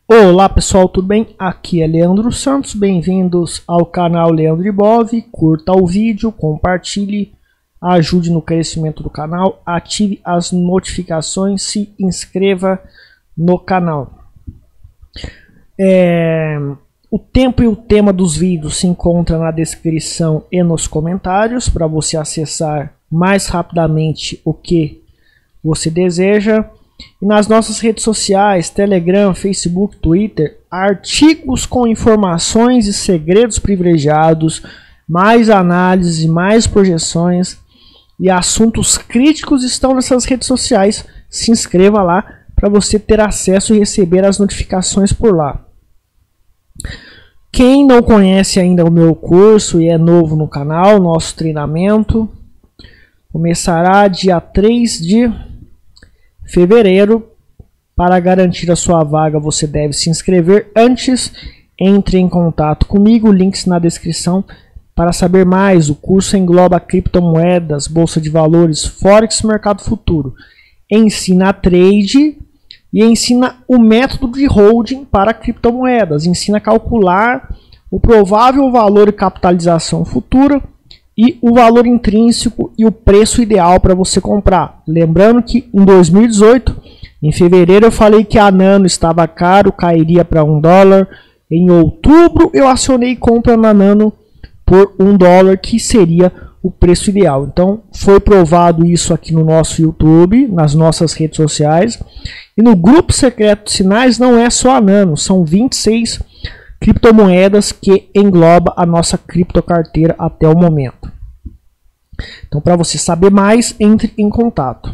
Olá pessoal, tudo bem? Aqui é Leandro Santos, bem-vindos ao canal Leandro Ibov. Curta o vídeo, compartilhe, ajude no crescimento do canal, ative as notificações, se inscreva no canal. O tempo e o tema dos vídeos se encontra na descrição e nos comentários para você acessar mais rapidamente o que você deseja. E nas nossas redes sociais, Telegram, Facebook, Twitter, artigos com informações e segredos privilegiados, mais análises, mais projeções e assuntos críticos estão nessas redes sociais. Se inscreva lá para você ter acesso e receber as notificações por lá. Quem não conhece ainda o meu curso e é novo no canal, nosso treinamento começará dia 3 de fevereiro. Para garantir a sua vaga, você deve se inscrever antes. Entre em contato comigo, links na descrição para saber mais. O curso engloba criptomoedas, bolsa de valores, forex, mercado futuro. Ensina trade e ensina o método de holding para criptomoedas. Ensina a calcular o provável valor e capitalização futura e o valor intrínseco e o preço ideal para você comprar. Lembrando que em 2018, em fevereiro, eu falei que a Nano estava caro, cairia para $1. Em outubro, eu acionei compra na Nano por $1, que seria o preço ideal. Então, foi provado isso aqui no nosso YouTube, nas nossas redes sociais. E no grupo secreto de sinais não é só a Nano, são 26 criptomoedas que engloba a nossa criptocarteira até o momento. Então, para você saber mais, entre em contato.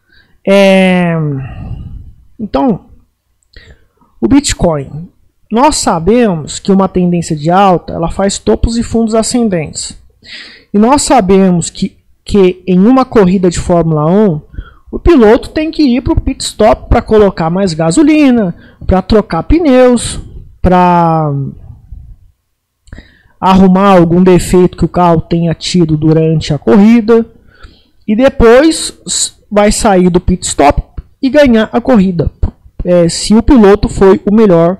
Então, o Bitcoin. Nós sabemos que uma tendência de alta, ela faz topos e fundos ascendentes. E nós sabemos que em uma corrida de Fórmula 1, o piloto tem que ir para o pit stop para colocar mais gasolina, para trocar pneus, para arrumar algum defeito que o carro tenha tido durante a corrida. E depois vai sair do pit stop e ganhar a corrida, se o piloto foi o melhor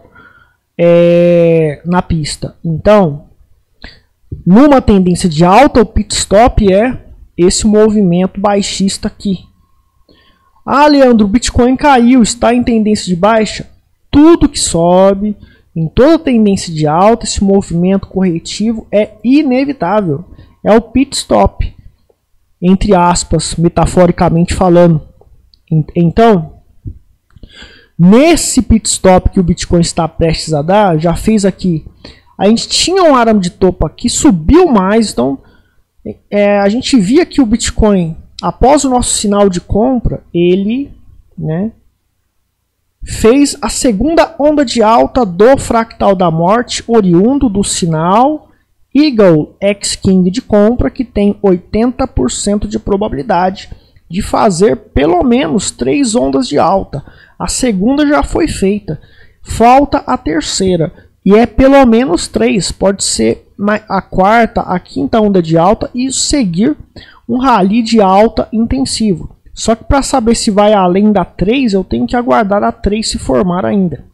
na pista. Então, numa tendência de alta, o pit stop é esse movimento baixista aqui. Ah, Leandro, o Bitcoin caiu, está em tendência de baixa. Tudo que sobe, em toda tendência de alta, esse movimento corretivo é inevitável. É o pit stop, entre aspas, metaforicamente falando. Então, nesse pit stop que o Bitcoin está prestes a dar, já fez aqui. A gente tinha um arame de topo aqui, subiu mais. Então, a gente via que o Bitcoin, após o nosso sinal de compra, ele, fez a segunda onda de alta do fractal da morte, oriundo do sinal Eagle X King de compra, que tem 80% de probabilidade de fazer pelo menos 3 ondas de alta. A segunda já foi feita, falta a terceira, e é pelo menos 3, pode ser a quarta, a quinta onda de alta e seguir um rally de alta intensivo. Só que para saber se vai além da 3, eu tenho que aguardar a 3 se formar ainda,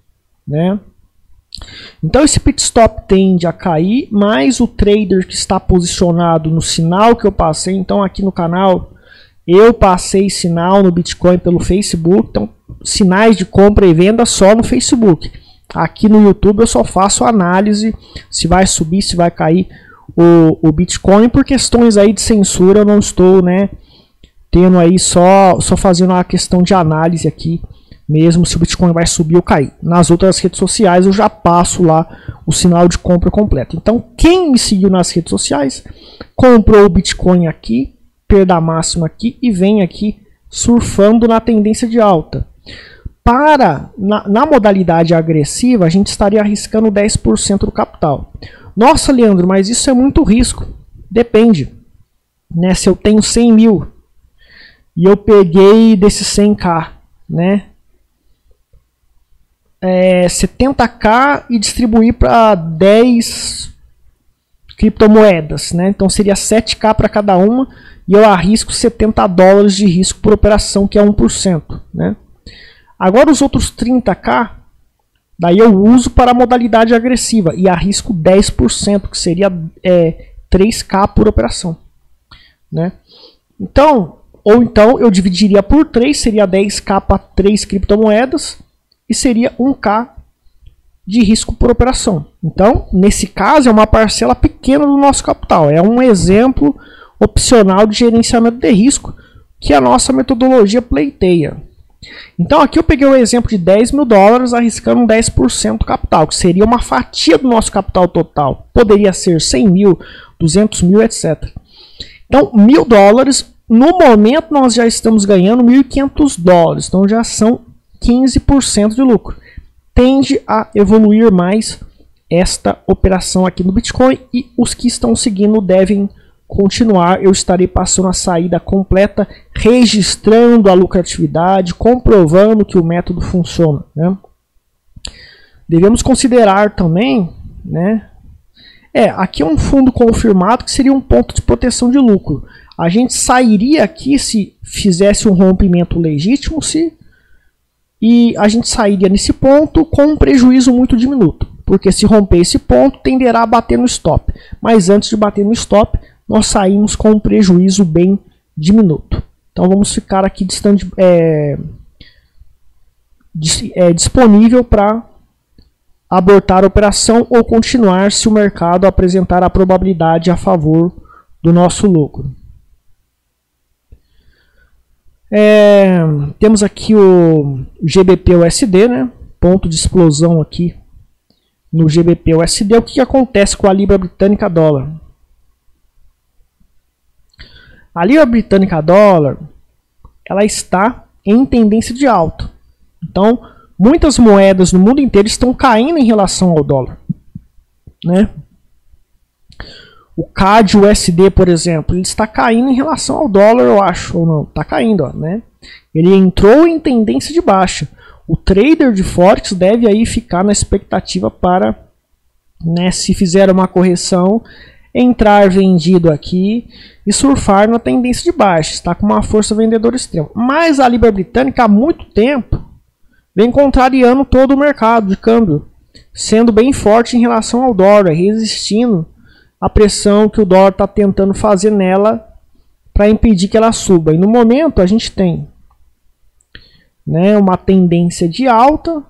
Então esse pit stop tende a cair, mas o trader que está posicionado no sinal que eu passei, então aqui no canal eu passei sinal no Bitcoin pelo Facebook, então sinais de compra e venda só no Facebook. Aqui no YouTube eu só faço análise se vai subir, se vai cair o Bitcoin. Por questões aí de censura eu não estou tendo aí só fazendo uma questão de análise aqui mesmo se o Bitcoin vai subir ou cair. Nas outras redes sociais eu já passo lá o sinal de compra completo. Então quem me seguiu nas redes sociais comprou o Bitcoin aqui, perda máxima aqui e vem aqui surfando na tendência de alta. Na modalidade agressiva, a gente estaria arriscando 10% do capital. Nossa, Leandro, mas isso é muito risco. Depende. Se eu tenho 100 mil e eu peguei desses 100k, 70k e distribuir para 10 criptomoedas, Então seria 7k para cada uma e eu arrisco $70 de risco por operação, que é 1%, Agora os outros 30k Daí eu uso para a modalidade agressiva e arrisco 10%, que seria 3K por operação, né? Então, ou então eu dividiria por 3, seria 10K para 3 criptomoedas e seria 1K de risco por operação. Então, nesse caso, é uma parcela pequena do nosso capital. É um exemplo opcional de gerenciamento de risco que a nossa metodologia pleiteia. Então, aqui eu peguei o exemplo de 10 mil dólares arriscando 10% do capital, que seria uma fatia do nosso capital total. Poderia ser 100 mil, 200 mil, etc. Então, 1.000 dólares, no momento nós já estamos ganhando 1.500 dólares. Então, já são 15% de lucro. Tende a evoluir mais esta operação aqui no Bitcoin e os que estão seguindo devem continuar. Eu estarei passando a saída completa, registrando a lucratividade, comprovando que o método funciona, né? Devemos considerar também, né? Aqui é um fundo confirmado que seria um ponto de proteção de lucro. A gente sairia aqui se fizesse um rompimento legítimo, e a gente sairia nesse ponto com um prejuízo muito diminuto, porque se romper esse ponto tenderá a bater no stop. Mas antes de bater no stop, nós saímos com um prejuízo bem diminuto. Então vamos ficar aqui disponível para abortar a operação ou continuar se o mercado apresentar a probabilidade a favor do nosso lucro. Temos aqui o GBP-USD, né? Ponto de explosão aqui no GBP-USD. O que acontece com a Libra Britânica Dólar? A Libra Britânica Dólar, ela está em tendência de alta. Então, muitas moedas no mundo inteiro estão caindo em relação ao dólar, né? O CAD-USD, por exemplo, ele está caindo em relação ao dólar, eu acho, ou não? Está caindo, ó, né? Ele entrou em tendência de baixa. O trader de Forex deve aí ficar na expectativa para, né, se fizer uma correção, entrar vendido aqui e surfar na tendência de baixa. Está com uma força vendedora extrema. Mas a Libra Britânica há muito tempo vem contrariando todo o mercado de câmbio, sendo bem forte em relação ao dólar, resistindo à pressão que o dólar está tentando fazer nela para impedir que ela suba. E no momento a gente tem, né, uma tendência de alta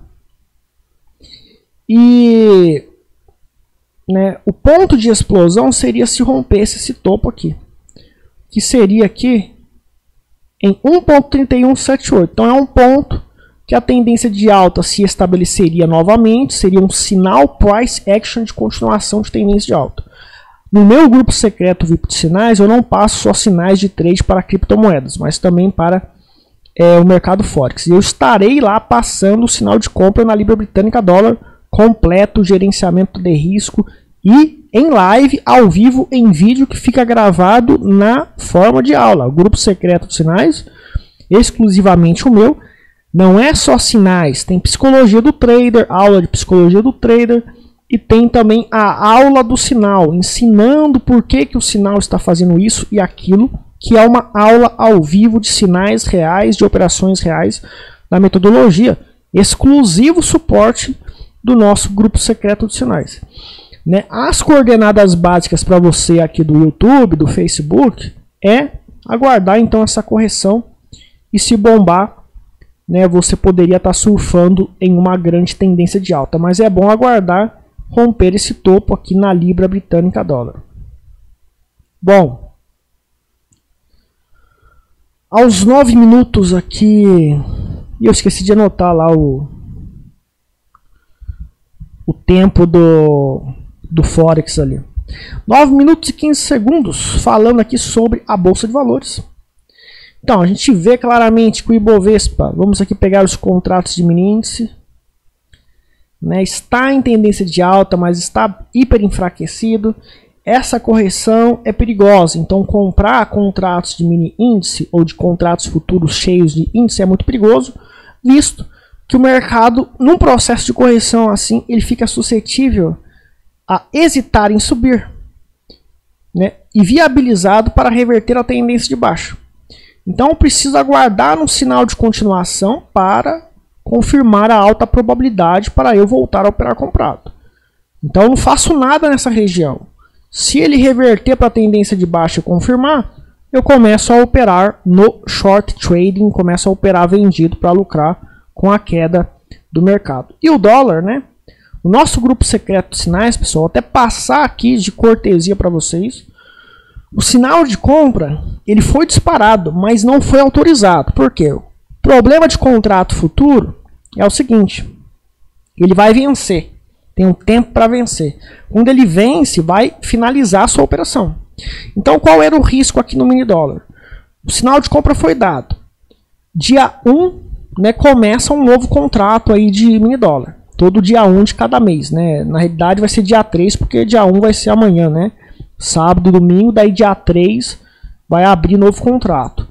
e, né, o ponto de explosão seria se rompesse esse topo aqui, que seria aqui em 1.3178. Então é um ponto que a tendência de alta se estabeleceria novamente, seria um sinal price action de continuação de tendência de alta. No meu grupo secreto VIP de sinais, eu não passo só sinais de trade para criptomoedas, mas também para o mercado Forex. E eu estarei lá passando o sinal de compra na Libra Britânica Dólar completo, gerenciamento de risco e em live, ao vivo, em vídeo que fica gravado na forma de aula. O grupo secreto de sinais, exclusivamente o meu, não é só sinais, tem psicologia do trader, aula de psicologia do trader e tem também a aula do sinal, ensinando por que o sinal está fazendo isso e aquilo, que é uma aula ao vivo de sinais reais, de operações reais da metodologia, exclusivo suporte do nosso grupo secreto de sinais. Né? As coordenadas básicas para você aqui do YouTube, do Facebook, é aguardar então essa correção e se bombar, né, você poderia estar surfando em uma grande tendência de alta, mas é bom aguardar romper esse topo aqui na Libra Britânica Dólar. Bom, aos 9 minutos aqui, e eu esqueci de anotar lá o tempo do Forex ali. 9 minutos e 15 segundos falando aqui sobre a Bolsa de Valores. Então, a gente vê claramente que o Ibovespa, vamos aqui pegar os contratos de mini índice, né, está em tendência de alta, mas está hiper enfraquecido. Essa correção é perigosa, então comprar contratos de mini índice ou de contratos futuros cheios de índice é muito perigoso, visto que o mercado, num processo de correção assim, ele fica suscetível a hesitar em subir, né, e viabilizado para reverter a tendência de baixa. Então, eu preciso aguardar um sinal de continuação para confirmar a alta probabilidade para eu voltar a operar comprado. Então eu não faço nada nessa região. Se ele reverter para a tendência de baixa e confirmar, eu começo a operar no short trading, começo a operar vendido para lucrar com a queda do mercado. E o dólar, né? O nosso grupo secreto de sinais, pessoal, até passar aqui de cortesia para vocês. O sinal de compra, ele foi disparado, mas não foi autorizado. Por quê? O problema de contrato futuro é o seguinte, ele vai vencer, tem um tempo para vencer. Quando ele vence, vai finalizar a sua operação. Então, qual era o risco aqui no mini dólar? O sinal de compra foi dado. Dia 1, né, começa um novo contrato aí de mini dólar. Todo dia 1 de cada mês, né? Na realidade vai ser dia 3, porque dia 1 vai ser amanhã, né? Sábado, domingo, daí dia 3 vai abrir novo contrato.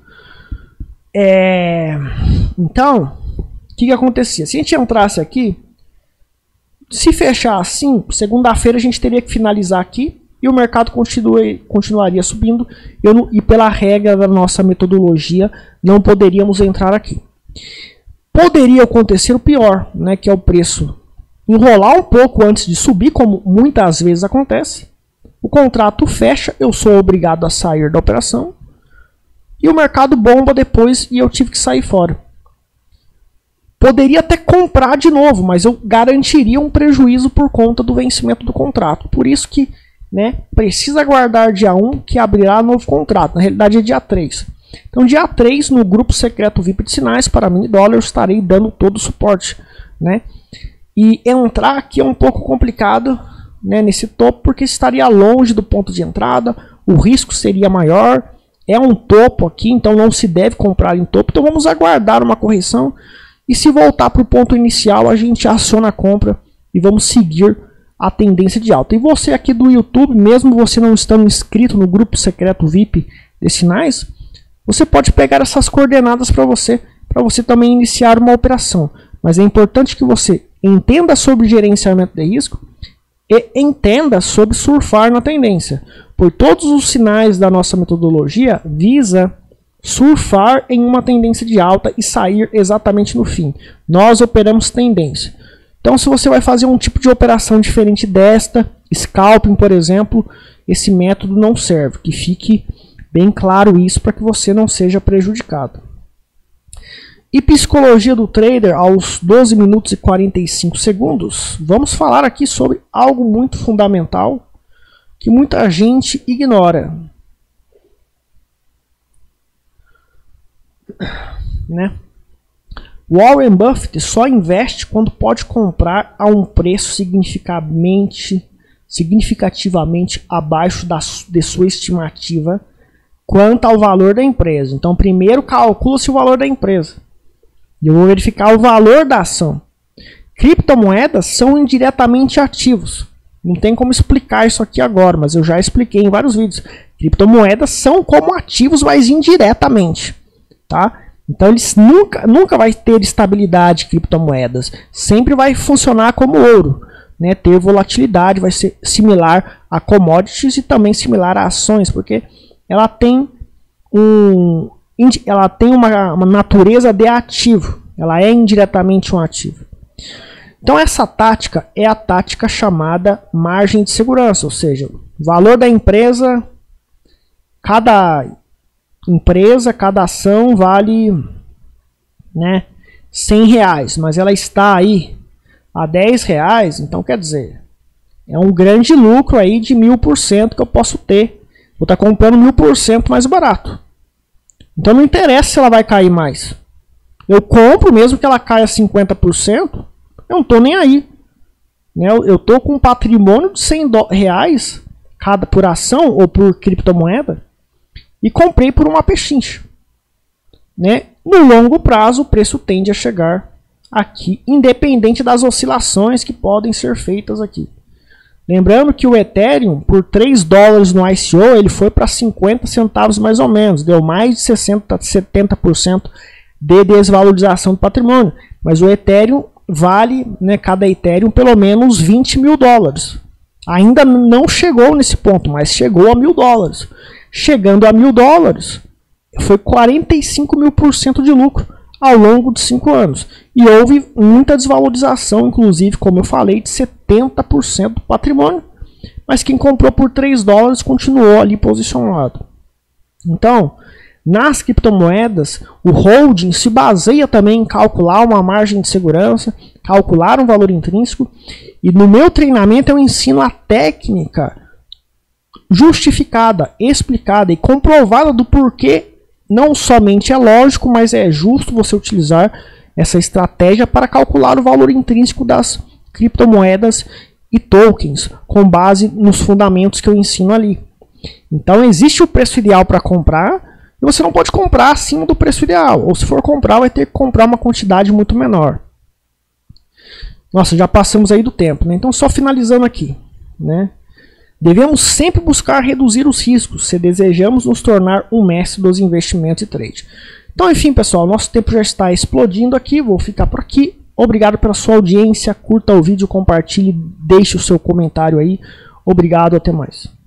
Então, o que acontecia? Se a gente entrasse aqui, se fechar assim, segunda-feira a gente teria que finalizar aqui e o mercado continuaria subindo e pela regra da nossa metodologia não poderíamos entrar aqui. Poderia acontecer o pior, né, que é o preço enrolar um pouco antes de subir, como muitas vezes acontece. O contrato fecha, eu sou obrigado a sair da operação e o mercado bomba depois e eu tive que sair fora. Poderia até comprar de novo, mas eu garantiria um prejuízo por conta do vencimento do contrato. Por isso que, né, precisa aguardar dia 1 que abrirá novo contrato. Na realidade é dia 3. Então dia 3 no grupo secreto VIP de sinais para mini dólar eu estarei dando todo o suporte, né? E entrar aqui é um pouco complicado, né, nesse topo, porque estaria longe do ponto de entrada, o risco seria maior, é um topo aqui, então não se deve comprar em topo, então vamos aguardar uma correção e se voltar para o ponto inicial a gente aciona a compra e vamos seguir a tendência de alta. E você aqui do YouTube, mesmo você não estando inscrito no grupo secreto VIP de sinais, você pode pegar essas coordenadas para você também iniciar uma operação, mas é importante que você entenda sobre gerenciamento de risco e entenda sobre surfar na tendência, pois todos os sinais da nossa metodologia visa surfar em uma tendência de alta e sair exatamente no fim. Nós operamos tendência. Então, se você vai fazer um tipo de operação diferente desta, scalping, por exemplo, esse método não serve. Que fique bem claro isso para que você não seja prejudicado. E psicologia do trader aos 12 minutos e 45 segundos. Vamos falar aqui sobre algo muito fundamental que muita gente ignora, né? Warren Buffett só investe quando pode comprar a um preço significativamente abaixo de sua estimativa quanto ao valor da empresa. Então, primeiro calcula-se o valor da empresa. E eu vou verificar o valor da ação. Criptomoedas são indiretamente ativos. Não tem como explicar isso aqui agora, mas eu já expliquei em vários vídeos. Criptomoedas são como ativos, mas indiretamente, tá? Então eles nunca vai ter estabilidade criptomoedas. Sempre vai funcionar como ouro, né? Ter volatilidade, vai ser similar a commodities e também similar a ações, porque ela tem uma natureza de ativo. Ela é indiretamente um ativo. Então essa tática é a tática chamada margem de segurança, ou seja, o valor da empresa, cada ação vale, né, R$100, mas ela está aí a R$10, então quer dizer, é um grande lucro aí de 1000% que eu posso ter. Vou estar comprando 1000% mais barato. Então não interessa se ela vai cair mais. Eu compro mesmo que ela caia 50%, eu não estou nem aí. Eu estou com um patrimônio de R$100 cada por ação ou por criptomoeda e comprei por uma pechincha, né? No longo prazo o preço tende a chegar aqui, independente das oscilações que podem ser feitas aqui. Lembrando que o Ethereum, por $3 no ICO, ele foi para 50 centavos mais ou menos. Deu mais de 70% de desvalorização do patrimônio. Mas o Ethereum vale, né, cada Ethereum pelo menos $20 mil. Ainda não chegou nesse ponto, mas chegou a $1000. Chegando a $1000, foi 45.000% de lucro. ao longo de 5 anos. E houve muita desvalorização, inclusive, como eu falei, de 70% do patrimônio. Mas quem comprou por 3 dólares continuou ali posicionado. Então, nas criptomoedas, o holding se baseia também em calcular uma margem de segurança, calcular um valor intrínseco. E no meu treinamento eu ensino a técnica justificada, explicada e comprovada do porquê não somente é lógico, mas é justo você utilizar essa estratégia para calcular o valor intrínseco das criptomoedas e tokens, com base nos fundamentos que eu ensino ali. Então existe o preço ideal para comprar, e você não pode comprar acima do preço ideal, ou se for comprar, vai ter que comprar uma quantidade muito menor. Nossa, já passamos aí do tempo, né? Então só finalizando aqui, né? Devemos sempre buscar reduzir os riscos se desejamos nos tornar um mestre dos investimentos e trade. Então, enfim, pessoal, nosso tempo já está explodindo aqui. Vou ficar por aqui. Obrigado pela sua audiência. Curta o vídeo, compartilhe, deixe o seu comentário aí. Obrigado, até mais.